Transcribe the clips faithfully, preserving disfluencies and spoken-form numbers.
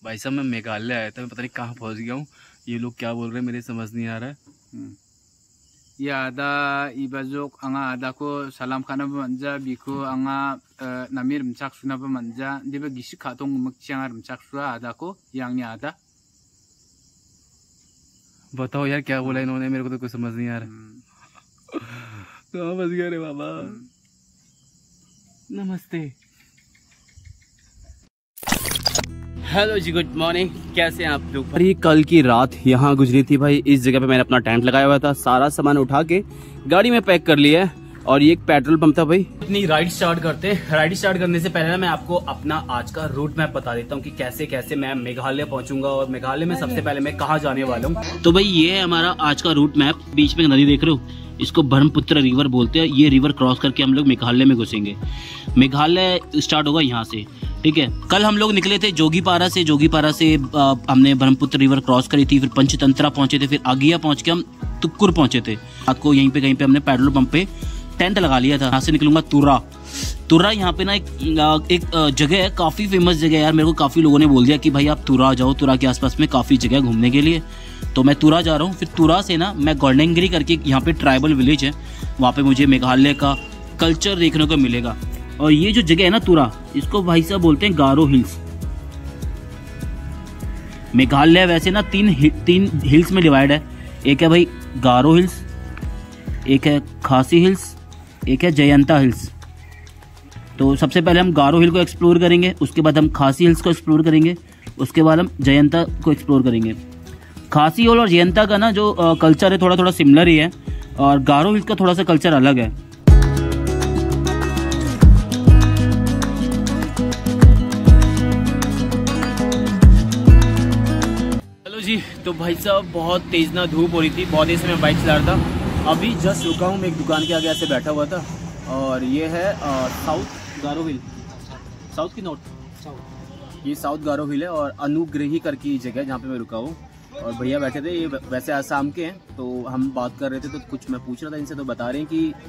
भाई साहब मैं मेघालय आया था, मैं पता नहीं कहाँ पहुँच गया हूँ। ये लोग क्या बोल रहे हैं मेरे समझ नहीं आ रहा है। ये आदा इबाजोक आंगा आदा को सलाम खाना बमंजा बिको आंगा नामिर मचाक सुना बमंजा दिबे गिशी खातोंग मक्चियांगार मचाक सुआ आदा को यांगनी आदा। बताओ यार क्या बोला इन्होंने, मेरे को तो कुछ समझ नहीं आ रहा। कहाँ फंस गया रे बाबा। नमस्ते। हेलो जी, गुड मॉर्निंग, कैसे हैं आप लोग। ये कल की रात यहाँ गुजरी थी भाई। इस जगह पे मैंने अपना टेंट लगाया हुआ था, सारा सामान उठा के गाड़ी में पैक कर लिया है। और ये एक पेट्रोल पंप था भाई। अपनी राइड स्टार्ट करते हैं। राइड स्टार्ट करने से पहले ना मैं आपको अपना आज का रूट मैप बता देता हूँ कि कैसे कैसे मैं मेघालय पहुंचूंगा और मेघालय में सबसे पहले मैं कहाँ जाने वाला हूँ। तो भाई ये है हमारा आज का रूट मैप। बीच में नदी देख रहे हो, इसको ब्रह्मपुत्र रिवर बोलते हैं। ये रिवर क्रॉस करके हम लोग मेघालय में घुसेंगे। मेघालय स्टार्ट होगा यहाँ से, ठीक है। कल हम लोग निकले थे जोगीपारा से। जोगीपारा से आ, हमने ब्रह्मपुत्र रिवर क्रॉस करी थी, फिर पंचतंत्रा पहुंचे थे, फिर आगिया पहुंच के हम तुक्कुर पहुंचे थे। रात को यहीं पे कहीं पे हमने पेट्रोल पंप पे टेंट लगा लिया था। यहाँ से निकलूंगा तुर्रा। तुर्रा यहाँ पे ना एक, एक जगह है, काफी फेमस जगह है यार। मेरे को काफी लोगों ने बोल दिया कि भाई आप तुर्रा जाओ, तुर्रा के आसपास में काफी जगह घूमने के लिए। तो मैं तुर्रा जा रहा हूँ। फिर तुर्रा से ना मैं गोल्डेनगिरी करके यहाँ पे ट्राइबल विलेज है, वहाँ पे मुझे मेघालय का कल्चर देखने को मिलेगा। और ये जो जगह है ना तुर्रा, इसको भाई साहब बोलते हैं गारो हिल्स। मेघालय वैसे ना तीन तीन हिल्स में डिवाइड है। एक है भाई गारो हिल्स, एक है खासी हिल्स, एक है जयंता हिल्स। तो सबसे पहले हम गारो हिल को एक्सप्लोर करेंगे, उसके बाद हम खासी हिल्स को एक्सप्लोर करेंगे, उसके बाद हम जयंता को एक्सप्लोर करेंगे। खासी हिल और जयंता का ना जो कल्चर है थोड़ा थोड़ा सिमिलर ही है, और गारो हिल्स का थोड़ा सा कल्चर अलग है। हेलो जी, तो भाई साहब बहुत तेज ना धूप हो रही थी, बहुत देर से मैं बाइक चला रहा था। अभी जस्ट रुका हूँ, मैं एक दुकान के आगे ऐसे बैठा हुआ था। और ये है आ, साउथ गारो हिल, साउथ की नॉर्थ साउथ, ये साउथ गारो हिल है। और अनुग्रही करके जगह है जहाँ पे मैं रुका हूँ। और भैया बैठे थे, ये वैसे आसाम के हैं। तो हम बात कर रहे थे, तो कुछ मैं पूछ रहा था इनसे, तो बता रहे हैं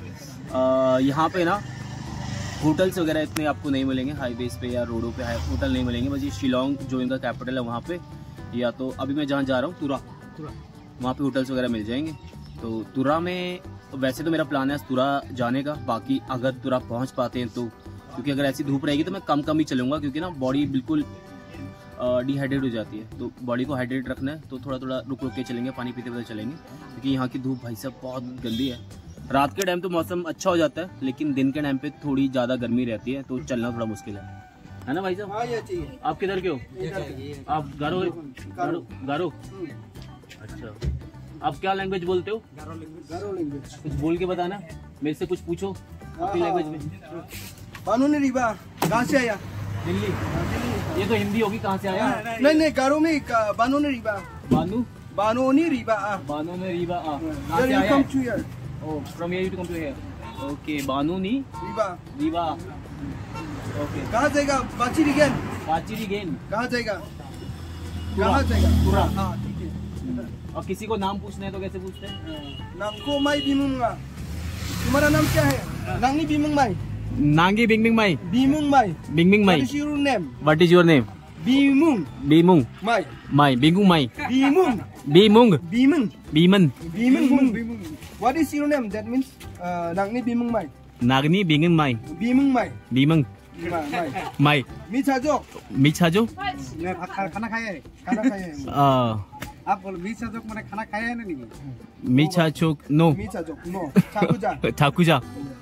कि यहाँ पे ना होटल्स वगैरह इतने आपको नहीं मिलेंगे हाईवेज पे या रोडों पे होटल नहीं मिलेंगे। बस ये शिलोंग जो इनका कैपिटल है वहाँ पे, या तो अभी मैं जहाँ जा रहा हूँ तुर्रा, वहाँ पे होटल्स वगैरह मिल जाएंगे। तो तुर्रा में वैसे तो मेरा प्लान है तुर्रा जाने का। बाकी अगर तुर्रा पहुँच पाते हैं तो, क्योंकि अगर ऐसी धूप रहेगी तो मैं कम कम ही चलूँगा, क्योंकि ना बॉडी बिल्कुल डिहाइड्रेट हो जाती है। तो बॉडी को हाइड्रेट रखना है, तो थोड़ा थोड़ा रुक रुक के चलेंगे, पानी पीते पीते चलेंगे, क्योंकि यहाँ की धूप भाई साहब बहुत गंदी है। रात के टाइम तो मौसम अच्छा हो जाता है, लेकिन दिन के टाइम पे थोड़ी ज़्यादा गर्मी रहती है, तो चलना थोड़ा मुश्किल है, है ना भाई साहब। आप किधर के हो? आप गारो गारो गारो अच्छा। आप क्या लैंग्वेज बोलते हो? गारो लैंग्वेज। कुछ बोल के बताना, मेरे से कुछ पूछो अपनी लैंग्वेज में। बानू ने रिबा कहाँ से आया? दिल्ली। ये तो हिंदी होगी, कहाँ से आया? नहीं नहीं, गारो में बानू ने रिबा। बानू बानू ने रिबा आ बानू ने रिबा आ Where you come to here? Oh, from here you come to here. Okay, Banu knee Riba Riba. Okay. कहाँ जाएगा? बाची रिगेन काचिरी गेन कहाँ जाएगा? कहाँ जाएगा? तुर्रा। हाँ ठीक है। और किसी को नाम पूछना है तो कैसे पूछते हैं? नाम को माई बीमुंगा। तुम्हारा नाम क्या है? नांगी बीमुंग माई। नांगी बिंगबिंग माई। बीमुंग माई। बिंगबिंग माई। What is your name? What is your name? बीमुंग बीमुंग my. My बिंगुंग my. बीमुंग बीमुंग बीमुंग बीमन बीमुंग। What is your name? That means नांगी बीमुंग माई। नागनी बिंगन माई बीमुंग माई। बीमंग माई। माई मिछाजो। मिछाजो खाना खाया है? खाना खाया है। आ आप बोलो मिछाजो मैंने खाना खाया है ना? नहीं मिछाचो नो मिछाजो नो चाकुजा ठाकुजा।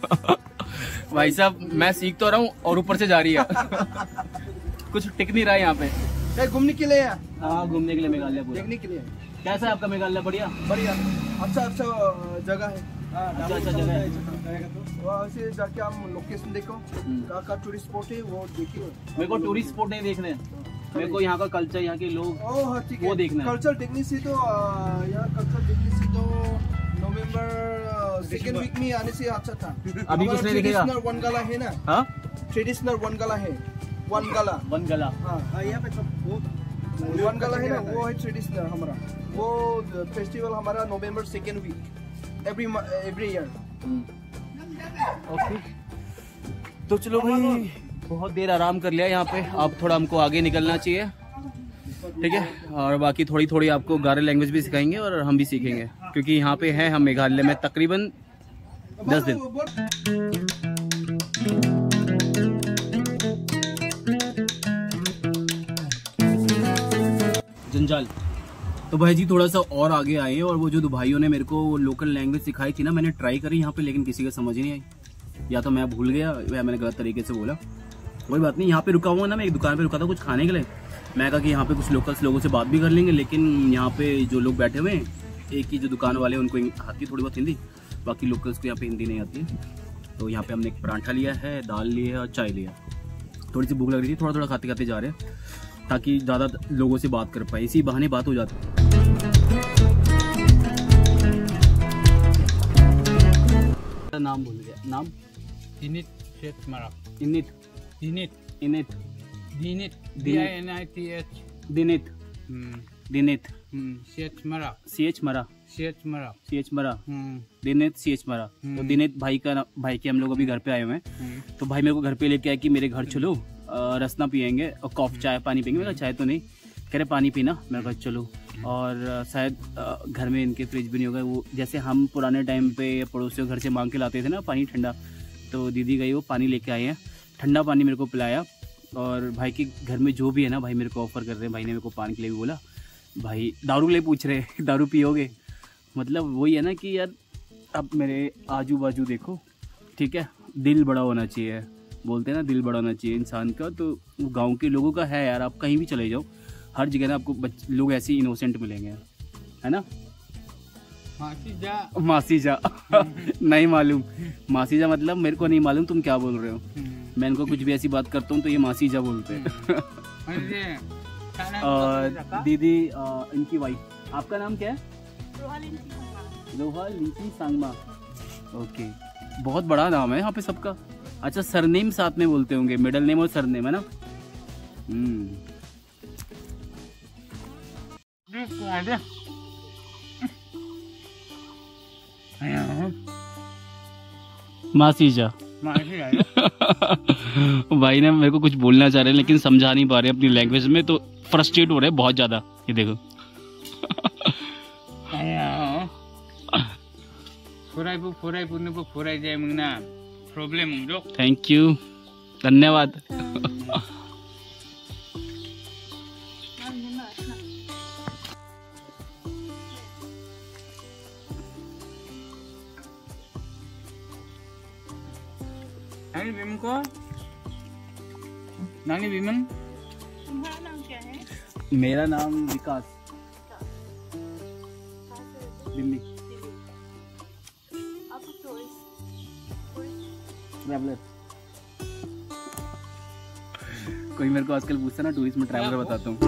भाई साहब मैं सीख तो रहा हूँ और ऊपर से जा रही है। कुछ टिक नहीं रहा है यहाँ पे। घूमने के लिए? हाँ घूमने के लिए मेघालय पूरा। देखने के लिए। कैसा है आपका मेघालय? बढ़िया बढ़िया, अच्छा अच्छा जगह है। अच्छा अच्छा जगह है। वहाँ से जाके हम लोकेशन देखो, कहाँ का टूरिस्ट स्पॉट है वो देखिए। मेरे को टूरिस्ट स्पॉट नहीं देखने हैं, मेरे को यहाँ का कल्चर, यहाँ के लोग वो देखना है। कल्चर देखने से तो यहाँ कल्चर देखने से तो नवंबर सेकेंड वीक में आने से अच्छा था। अभी कुछ नहीं दिखेगा। वन गला है ना? हाँ ट्रेडिशनल वन गला है। वन गला वन गला हाँ यहाँ पे वन गला है ना, वो है ट्रेडिशनल हमारा। वो फेस्टिवल हमारा November second week every every year. Okay तो चलो भाई, बहुत देर आराम कर लिया यहाँ पे, अब थोड़ा हमको आगे निकलना चाहिए। ठीक है। और बाकी थोड़ी थोड़ी आपको गारो लैंग्वेज भी सिखाएंगे और हम भी सीखेंगे, क्योंकि यहाँ पे हैं हम मेघालय में तकरीबन दस दिन। जंजाल। तो भाई जी थोड़ा सा और आगे आए और वो जो दो भाइयों ने मेरे को लोकल लैंग्वेज सिखाई थी ना, मैंने ट्राई करी यहाँ पे, लेकिन किसी का समझ ही नहीं आई। या तो मैं भूल गया या मैंने गलत तरीके से बोला, कोई बात नहीं। यहाँ पे रुका हुआ ना, मैं एक दुकान पे रुका था कुछ खाने के लिए। मैं कहा कि यहाँ पे कुछ लोकल्स लोगों से बात भी कर लेंगे, लेकिन यहाँ पे जो लोग बैठे हुए हैं, एक ही जो दुकान वाले हैं उनको आती थोड़ी बहुत हिंदी, बाकी लोकल्स को यहाँ पे हिंदी नहीं आती है। तो यहाँ पे हमने एक पराठा लिया है, दाल लिया है और चाय लिया। थोड़ी सी भूख लग रही थी, थोड़ा थोड़ा खाते खाते जा रहे हैं ताकि ज़्यादा लोगों से बात कर पाए, इसी बहाने बात हो जाती है। नाम भूल गया, नाम इनित शेट मरा इनित इनित इनित दिनित D I N I T H दिनित दिनित शेट मरा सी एच मरा शेट मरा सी एच मरा दिनित सी एच मरा। तो दिनित भाई का भाई के हम लोग अभी घर पे आए हुए हैं, तो भाई मेरे को घर पे लेके आए कि मेरे घर चलो, रसना पियेंगे और कॉफ चाय पानी पियेंगे। मेरा चाय तो नहीं, कह रहे पानी पीना, मेरे घर चलो। और शायद घर में इनके फ्रिज भी नहीं होगा, वो जैसे हम पुराने टाइम पे पड़ोसियों घर से मांग के लाते थे ना पानी ठंडा, तो दीदी गई वो पानी लेके आए हैं, ठंडा पानी मेरे को पिलाया। और भाई के घर में जो भी है ना, भाई मेरे को ऑफर कर रहे हैं। भाई ने मेरे को पानी के लिए भी बोला, भाई दारू ले पूछ रहे हैं दारू पियोगे। मतलब वही है ना कि यार अब मेरे आजू बाजू देखो, ठीक है, दिल बड़ा होना चाहिए, बोलते हैं ना दिल बड़ा होना चाहिए इंसान का। तो गांव के लोगों का है यार, आप कहीं भी चले जाओ, हर जगह ना आपको लोग ऐसे इनोसेंट मिलेंगे, है ना। मासी जा मासी जा नहीं मालूम, मासी जा मतलब मेरे को नहीं मालूम तुम क्या बोल रहे हो। मैं इनको कुछ भी ऐसी बात करता हूँ तो ये मासी जा बोलते हैं। और दीदी इनकी वाइफ, आपका नाम क्या है? रोहा लिंची सांगमा। ओके, बहुत बड़ा नाम है यहाँ पे सबका। अच्छा, सरनेम साथ में बोलते होंगे, मिडिल नेम और सरनेम, है ना। हम्म मासी जा भाई ने मेरे को कुछ बोलना चाह रहे हैं लेकिन समझा नहीं पा रहे अपनी लैंग्वेज में, तो फ्रस्ट्रेट हो रहे हैं बहुत ज्यादा। ये देखो थैंक यू, धन्यवाद। नानी विमन को नानी विमन, तुम्हारा नाम क्या है? मेरा नाम विकास, दिल्ली। आपको टूरिस्ट ट्रैवलर, कोई मेरे को आजकल पूछता ना टूरिस्ट में ट्रैवलर बताता हूँ।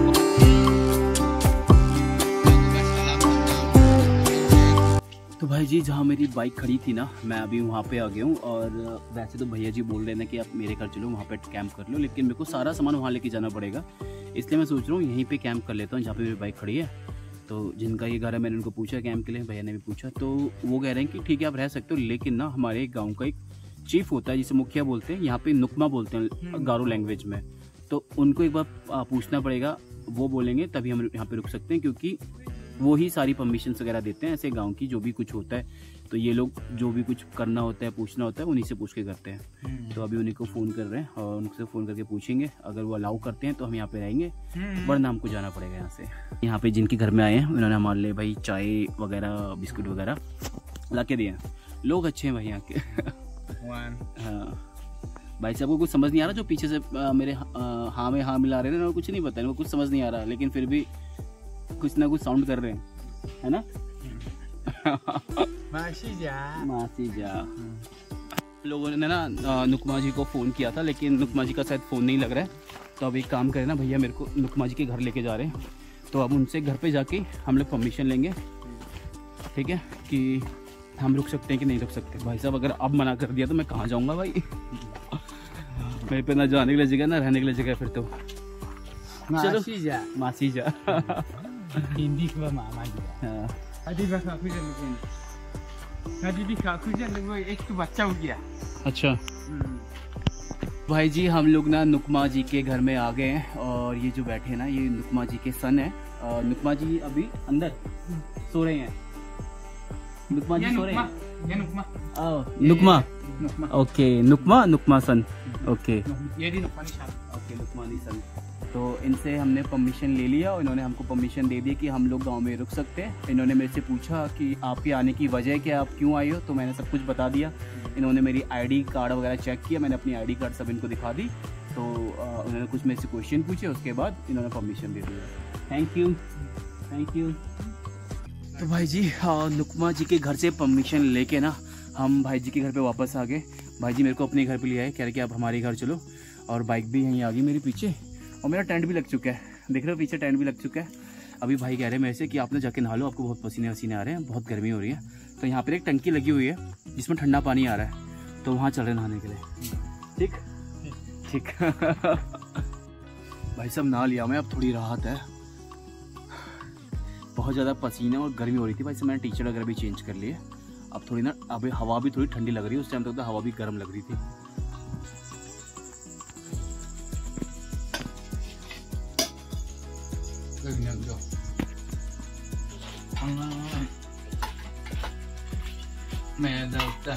तो भाई जी जहाँ मेरी बाइक खड़ी थी ना, मैं अभी वहाँ पे आ गया हूँ। और वैसे तो भैया जी बोल रहे हैं कि आप मेरे घर चलो, वहाँ पे कैंप कर लो, लेकिन मेरे को सारा सामान वहाँ लेके जाना पड़ेगा, इसलिए मैं सोच रहा हूँ यहीं पे कैंप कर लेता हूँ जहाँ पे मेरी बाइक खड़ी है। तो जिनका ये घर है मैंने उनको पूछा कैंप के लिए, भैया ने भी पूछा, तो वो कह रहे हैं कि ठीक है आप रह सकते हो, लेकिन ना हमारे गाँव का एक चीफ होता है जिसे मुखिया बोलते हैं, यहाँ पे नुकमा बोलते हैं गारो लैंग्वेज में, तो उनको एक बार पूछना पड़ेगा, वो बोलेंगे तभी हम यहाँ पे रुक सकते हैं, क्योंकि वो ही सारी परमिशन वगैरह देते हैं ऐसे गांव की, जो भी कुछ होता है तो ये लोग जो भी कुछ करना होता है पूछना होता है उन्हीं से पूछ के करते हैं। तो अभी उन्हीं को फ़ोन कर रहे हैं और उनसे फ़ोन करके पूछेंगे, अगर वो अलाउ करते हैं तो हम यहाँ पे रहेंगे, वरना हमको जाना पड़ेगा यहाँ से। यहाँ पे जिनके घर में आए हैं उन्होंने हमारे लिए भाई चाय वगैरह बिस्कुट वगैरह ला के दिए हैं, लोग अच्छे हैं भाई यहाँ के। हाँ भाई साहब को कुछ समझ नहीं आ रहा, जो पीछे से आ, मेरे हाँ में हाँ मिला रहे हैं ना, कुछ नहीं पता, इनको कुछ समझ नहीं आ रहा, लेकिन फिर भी कुछ ना कुछ साउंड कर रहे हैं, है ना। मासी जा मासी जा। लोगों ने ना नुकमा जी को फ़ोन किया था, लेकिन नुकमा जी का शायद फ़ोन नहीं लग रहा है, तो अब एक काम करें ना, भैया मेरे को नुकमा जी के घर लेके जा रहे हैं, तो अब उनसे घर पे जाके हम लोग परमिशन लेंगे, ठीक है, कि हम रुक सकते हैं कि नहीं रुक सकते। भाई साहब अगर अब मना कर दिया तो मैं कहाँ जाऊँगा भाई। मेरे पे ना जाने के लिए जगह ना रहने के लिए जगह, फिर तो मासी जा मासी जा हिंदी का मामा जी। हाँ अभी बस काफी जन लोग अभी भी काफी जन लोग एक तो बच्चा हो गया। अच्छा भाई जी हम लोग ना नुकमा जी के घर में आ गए हैं और ये जो बैठे हैं ना ये नुकमा जी के सन है। और नुकमा जी अभी अंदर सो रहे हैं। नुकमा जी सो रहे हैं। ये नुकमा नुकमा नुकमा ओके नुकमा नुकमा सन ओके ये भी नुकमा निशान। ओके नुकमानी सन। तो इनसे हमने परमिशन ले लिया और इन्होंने हमको परमिशन दे दी कि हम लोग गांव में रुक सकते हैं। इन्होंने मेरे से पूछा कि आपके आने की वजह क्या, आप क्यों आए हो, तो मैंने सब कुछ बता दिया। इन्होंने मेरी आईडी कार्ड वगैरह चेक किया, मैंने अपनी आईडी कार्ड सब इनको दिखा दी। तो आ, उन्होंने कुछ मेरे से क्वेश्चन पूछे, उसके बाद इन्होंने परमिशन दे दिया। Thank you thank you. तो भाई जी नुकमा जी के घर से परमिशन लेके ना हम भाई जी के घर पे वापस आ गए। भाई जी मेरे को अपने घर पे ले आए, कह रहे कि आप हमारे घर चलो। और बाइक भी यहीं आ गई मेरे पीछे और मेरा टेंट भी लग चुका है, देख रहे हो पीछे टेंट भी लग चुका है। अभी भाई कह रहे हैं मेरे से कि आप ना जाके नहा लो, आपको बहुत पसीने वसीने आ रहे हैं, बहुत गर्मी हो रही है। तो यहाँ पर एक टंकी लगी हुई है जिसमें ठंडा पानी आ रहा है, तो वहाँ चल रहे नहाने के लिए। ठीक ठीक भाई साहब नहा लिया मैं, अब थोड़ी राहत है। बहुत ज़्यादा पसीना और गर्मी हो रही थी भाई साहब, मैंने टी शर्ट वगैरह भी चेंज कर लिए। अब थोड़ी ना अभी हवा भी थोड़ी ठंडी लग रही है, उस टाइम तक तो हवा भी गर्म लग रही थी। मैं दाउता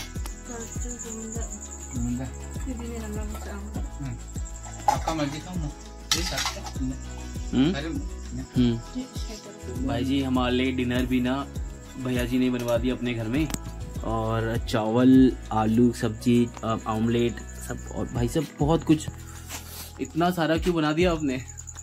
आपका मर्जी का दे सकते भाई जी हमारे लिए डिनर भी ना भैया जी ने बनवा दिया अपने घर में, और चावल, आलू सब्जी, ऑमलेट सब, और भाई सब बहुत कुछ। इतना सारा क्यों बना दिया आपने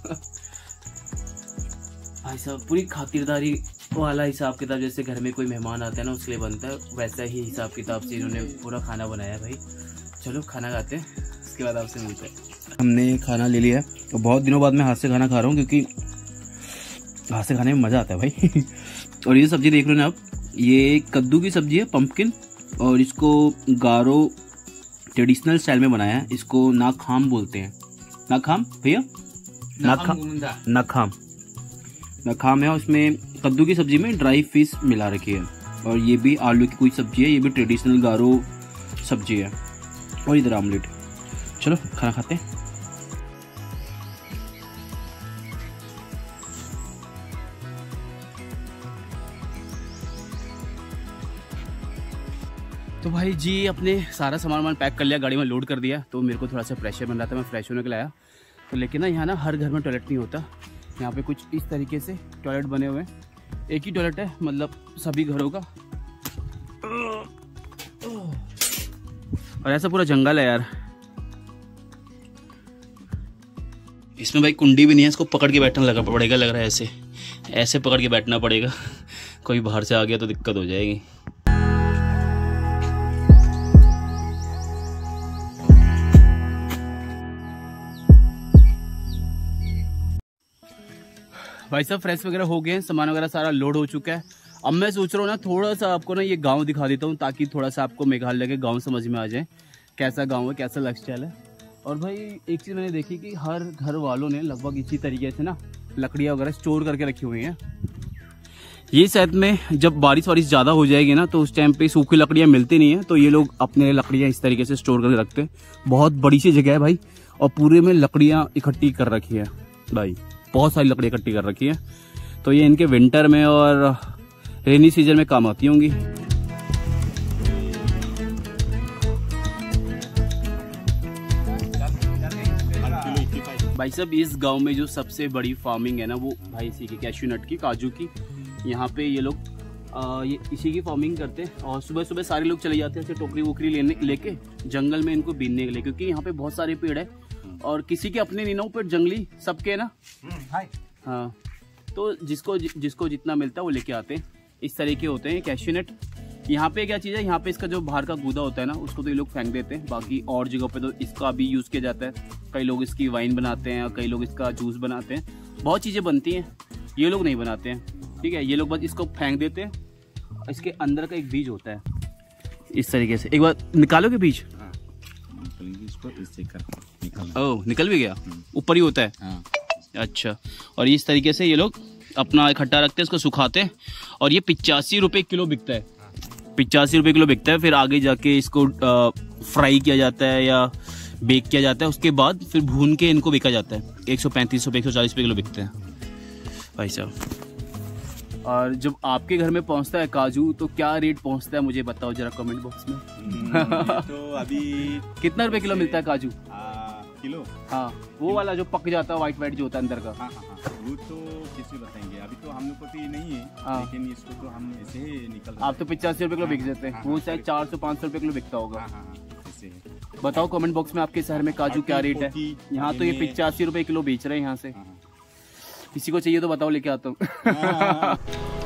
भाई साहब पूरी खातिरदारी वाला हिसाब किताब, जैसे घर में कोई मेहमान आता है ना उसके लिए बनता है, वैसा ही हिसाब किताब से इन्होंने पूरा खाना बनाया। भाई चलो खाना खाते हैं, उसके बाद आपसे मिलते हैं। हमने खाना ले लिया है तो बहुत दिनों बाद मैं हाथ से खाना खा रहा हूँ, क्योंकि हाथ से खाने में मज़ा आता है भाई और ये सब्जी देख रहे हो ना आप, ये कद्दू की सब्जी है, पंपकिन, और इसको गारो ट्रेडिशनल स्टाइल में बनाया है। इसको नाखाम बोलते हैं। नाखाम भैया, नाखाम नाखाम नाखाम है। उसमें कद्दू की सब्जी में ड्राई फिश मिला रखी है, और ये भी आलू की कोई सब्जी है, ये भी ट्रेडिशनल गारो सब्जी है, और इधर आमलेट। चलो खाना खाते हैं। तो भाई जी अपने सारा सामान वामान पैक कर लिया, गाड़ी में लोड कर दिया। तो मेरे को थोड़ा सा प्रेशर बन रहा था, मैं फ्रेश होने के लिए आया। तो लेकिन ना यहाँ ना हर घर में टॉयलेट नहीं होता, यहाँ पे कुछ इस तरीके से टॉयलेट बने हुए हैं। एक ही टॉयलेट है मतलब सभी घरों का, और ऐसा पूरा जंगल है यार। इसमें भाई कुंडी भी नहीं है, इसको पकड़ के बैठना लगा पड़ेगा, लग रहा है ऐसे ऐसे पकड़ के बैठना पड़ेगा। कोई बाहर से आ गया तो दिक्कत हो जाएगी। भाई साहब फ्रेश वगैरह हो गए हैं, सामान वगैरह सारा लोड हो चुका है। अब मैं सोच रहा हूँ ना थोड़ा सा आपको ना ये गांव दिखा देता हूँ, ताकि थोड़ा सा आपको मेघालय के गांव समझ में आ जाए, कैसा गांव है, कैसा लाइफस्टाइल है। और भाई एक चीज़ मैंने देखी कि हर घर वालों ने लगभग इसी तरीके से ना लकड़ियाँ वगैरह स्टोर करके रखी हुई हैं। ये शायद में जब बारिश वारिश ज़्यादा हो जाएगी ना, तो उस टाइम पे सूखी लकड़ियाँ मिलती नहीं है, तो ये लोग अपने लकड़ियाँ इस तरीके से स्टोर करके रखते हैं। बहुत बड़ी सी जगह है भाई, और पूरे में लकड़ियाँ इकट्ठी कर रखी है भाई, बहुत सारी लकड़ी इकट्ठी कर रखी है। तो ये इनके विंटर में और रेनी सीजन में काम आती होंगी। भाई साहब इस गांव में जो सबसे बड़ी फार्मिंग है ना, वो भाई इसी की, कैश्यू नट की, काजू की। यहाँ पे ये लोग आ, ये इसी की फार्मिंग करते हैं, और सुबह सुबह सारे लोग चले जाते हैं ऐसे टोकरी वोकरी लेने लेके जंगल में इनको बीनने के लिए, क्योंकि यहाँ पे बहुत सारे पेड़ है और किसी के अपने नहीं ना पेड़, जंगली सबके ना। हाँ, तो जिसको जिसको जितना मिलता है वो लेके आते हैं। इस तरह के होते हैं कैश्यू नट। यहाँ पे क्या चीज़ है, यहाँ पे इसका जो बाहर का गूदा होता है ना, उसको तो ये लोग फेंक देते हैं। बाकी और जगह पे तो इसका भी यूज़ किया जाता है। कई लोग इसकी वाइन बनाते हैं, और कई लोग इसका जूस बनाते हैं, बहुत चीज़ें बनती हैं। ये लोग नहीं बनाते हैं, ठीक है, ये लोग बस इसको फेंक देते हैं। इसके अंदर का एक बीज होता है इस तरीके से, एक बार निकालोगे बीज? ओह निकल भी गया, ऊपर ही होता है। अच्छा, और इस तरीके से ये लोग अपना इकट्ठा रखते हैं, इसको सुखाते हैं, और ये पिचासी रुपये किलो बिकता है। पिचासी रुपये किलो बिकता है। फिर आगे जाके इसको फ्राई किया जाता है, या बेक किया जाता है, उसके बाद फिर भून के इनको बिका जाता है। एक सौ पैंतीस रुपये एक सौ चालीस रुपये किलो बिकते हैं भाई साहब। और जब आपके घर में पहुंचता है काजू तो क्या रेट पहुंचता है मुझे बताओ जरा कमेंट बॉक्स में। तो अभी कितना रुपए किलो मिलता है काजू? आ, किलो हाँ, वो वाला जो पक जाता है वाइट वाइट जो होता है अंदर का। हाँ हाँ हाँ वो तो कैसे बताएंगे, अभी तो हम लोग को तो ये नहीं है। हाँ। लेकिन इसको तो हम ऐसे ही निकल आप तो पचासी रुपए किलो बिक जाते हैं, हाँ, वो हाँ, शायद चार सौ पाँच सौ रुपए किलो बिकता होगा। हाँ हाँ हाँ, ऐसे है। बताओ कमेंट बॉक्स में आपके शहर में काजू क्या रेट है। यहाँ तो ये पिचासी रुपए किलो बेच रहे हैं यहाँ से। हाँ, हाँ। किसी को चाहिए तो बताओ, लेके आता हूँ। हाँ,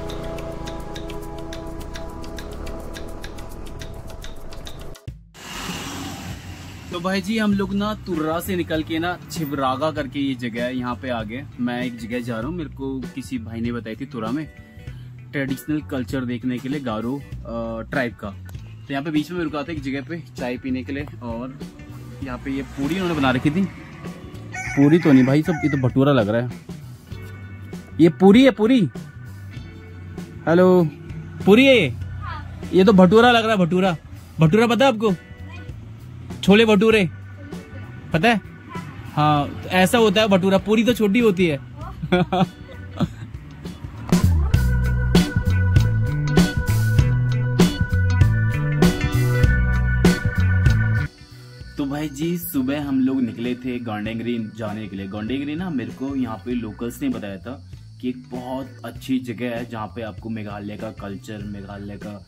तो भाई जी हम लोग ना तुर्रा से निकल के ना छिबरागा करके ये जगह है, यहाँ पे आ गए। मैं एक जगह जा रहा हूँ, मेरे को किसी भाई ने बताई थी तुर्रा में ट्रेडिशनल कल्चर देखने के लिए गारो ट्राइब का। तो यहाँ पे बीच में रुका था एक जगह पे चाय पीने के लिए, और यहाँ पे ये पूरी उन्होंने बना रखी थी। पूरी तो नहीं भाई सब, ये तो भटूरा लग रहा है। ये पूरी है पूरी। हेलो, पूरी है ये? ये तो भटूरा लग रहा है। भटूरा भटूरा पता है आपको? छोले भटूरे पता है? हाँ, तो ऐसा होता है भटूरा। पूरी तो छोटी होती है। तो भाई जी सुबह हम लोग निकले थे गोंडेंगरी जाने के लिए। गोंडेंगरी ना मेरे को यहाँ पे लोकल्स ने बताया था कि एक बहुत अच्छी जगह है जहाँ पे आपको मेघालय का कल्चर, मेघालय का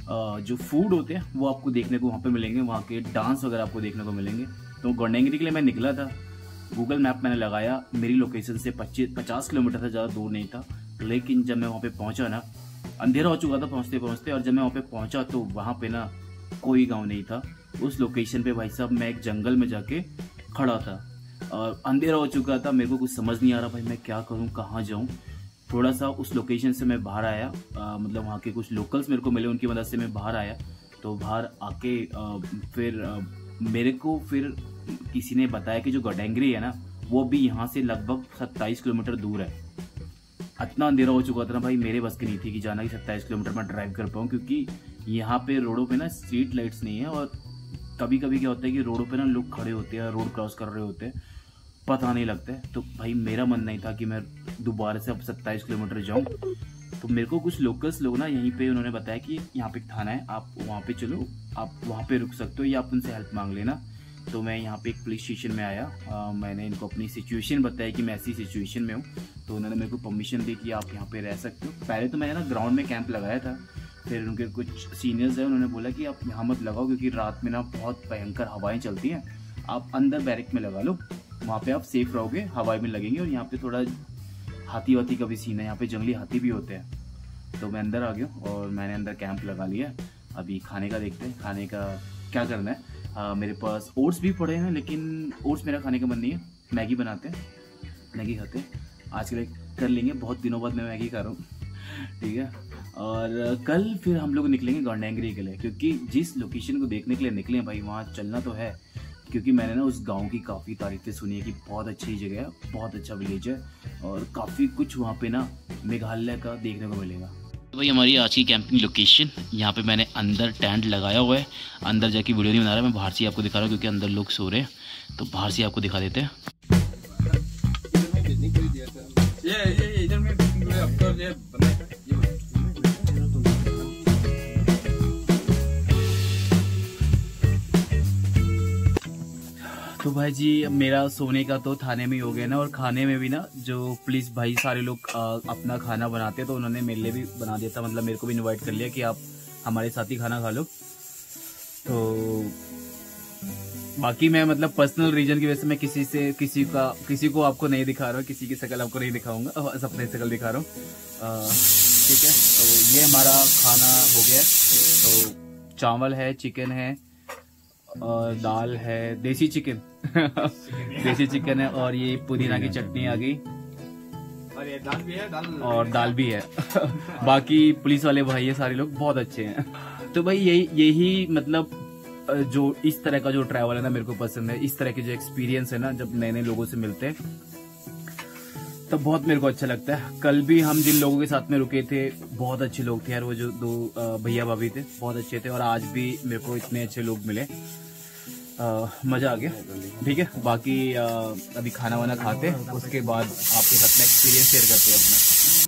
जो फूड होते हैं वो आपको देखने को वहाँ पे मिलेंगे, वहाँ के डांस वगैरह आपको देखने को मिलेंगे। तो गोंडेंगरी के लिए मैं निकला था, गूगल मैप मैंने लगाया, मेरी लोकेशन से पच्चीस पचास किलोमीटर था, ज़्यादा दूर नहीं था। लेकिन जब मैं वहाँ पे पहुँचा ना, अंधेरा हो चुका था पहुँचते पहुँचते, और जब मैं वहाँ पे पहुँचा तो वहाँ पे ना कोई गाँव नहीं था। उस लोकेशन पे भाई साहब मैं एक जंगल में जाके खड़ा था और अंधेरा हो चुका था। मेरे को कुछ समझ नहीं आ रहा भाई मैं क्या करूँ, कहाँ जाऊँ। थोड़ा सा उस लोकेशन से मैं बाहर आया, आ, मतलब वहाँ के कुछ लोकल्स मेरे को मिले, उनकी मदद से मैं बाहर आया। तो बाहर आके आ, फिर आ, मेरे को फिर किसी ने बताया कि जो गोंडेंगरी है ना वो भी यहाँ से लगभग सत्ताईस किलोमीटर दूर है। इतना अंधेरा हो चुका था ना भाई, मेरे बस की नहीं थी कि जाना कि सत्ताईस किलोमीटर मैं ड्राइव कर पाऊँ, क्योंकि यहाँ पे रोडों पे ना स्ट्रीट लाइट्स नहीं है। और कभी कभी क्या होता है कि रोडों पे ना लोग खड़े होते हैं, रोड क्रॉस कर रहे होते हैं, पता नहीं लगता है। तो भाई मेरा मन नहीं था कि मैं दोबारा से अब सत्ताईस किलोमीटर जाऊं। तो मेरे को कुछ लोकल्स लोग ना यहीं पे उन्होंने बताया कि यहाँ पे एक थाना है, आप वहाँ पे चलो, आप वहाँ पे रुक सकते हो या आप उनसे हेल्प मांग लेना। तो मैं यहाँ पे एक पुलिस स्टेशन में आया, आ, मैंने इनको अपनी सिचुएशन बताया कि मैं ऐसी सिचुएशन में हूँ। तो उन्होंने मेरे को परमिशन दी कि आप यहाँ पे रह सकते हो। पहले तो मैंने ना ग्राउंड में कैंप लगाया था, फिर उनके कुछ सीनियर्स हैं उन्होंने बोला कि आप यहाँ मत लगाओ क्योंकि रात में ना बहुत भयंकर हवाएं चलती हैं, आप अंदर बैरक में लगा लो, वहाँ पे आप सेफ रहोगे, हवाएं में लगेंगे। और यहाँ पे थोड़ा हाथी वाथी का भी सीन है, यहाँ पे जंगली हाथी भी होते हैं। तो मैं अंदर आ गया और मैंने अंदर कैंप लगा लिया। अभी खाने का देखते हैं, खाने का क्या करना है। आ, मेरे पास ओट्स भी पड़े हैं, लेकिन ओट्स मेरा खाने का मन नहीं है। मैगी बनाते हैं, मैगी खाते हैं, आज के लिए कर लेंगे। बहुत दिनों बाद मैं मैगी खा रहा हूँ, ठीक है। और कल फिर हम लोग निकलेंगे गोंडेंगरी के लिए, क्योंकि जिस लोकेशन को देखने के लिए निकले भाई वहाँ चलना तो है, क्योंकि मैंने ना उस गांव की काफ़ी तारीफ़ें सुनी है कि बहुत अच्छी जगह है, बहुत अच्छा विलेज है और काफ़ी कुछ वहाँ पे ना मेघालय का देखने को मिलेगा। तो भाई हमारी आज की कैंपिंग लोकेशन, यहाँ पे मैंने अंदर टेंट लगाया हुआ है। अंदर जाके वीडियो नहीं बना रहा, मैं बाहर से आपको दिखा रहा हूँ क्योंकि अंदर लोग सो रहे हैं। तो बाहर से आपको दिखा देते हैं। तो भाई जी मेरा सोने का तो थाने में ही हो गया ना, और खाने में भी ना जो पुलिस भाई सारे लोग आ, अपना खाना बनाते हैं, तो उन्होंने मेरे लिए भी बना दिया था, मतलब मेरे को भी इनवाइट कर लिया कि आप हमारे साथ ही खाना खा लो। तो बाकी मैं मतलब पर्सनल रीजन की वजह से मैं किसी से किसी का किसी को आपको नहीं दिखा रहा हूँ, किसी की शक्ल आपको नहीं दिखाऊंगा, बस अपने शक्ल दिखा रहा हूँ, ठीक है। तो ये हमारा खाना हो गया। तो चावल है, चिकन है और दाल है, देसी चिकन देसी चिकन है, और ये पुदीना की चटनी आ गई और ये दाल भी है, दाल और दाल भी है। बाकी पुलिस वाले भाई ये सारे लोग बहुत अच्छे हैं। तो भाई यही यही मतलब जो इस तरह का जो ट्रैवल है ना मेरे को पसंद है। इस तरह के जो एक्सपीरियंस है ना, जब नए नए लोगों से मिलते हैं तब बहुत मेरे को अच्छा लगता है। कल भी हम जिन लोगों के साथ में रुके थे बहुत अच्छे लोग थे यार, वो जो दो भैया भाभी थे बहुत अच्छे थे, और आज भी मेरे को इतने अच्छे लोग मिले। मज़ा आ गया। ठीक है, बाकी आ, अभी खाना वाना खाते हैं, उसके बाद आपके साथ में एक्सपीरियंस शेयर करते हैं अपना।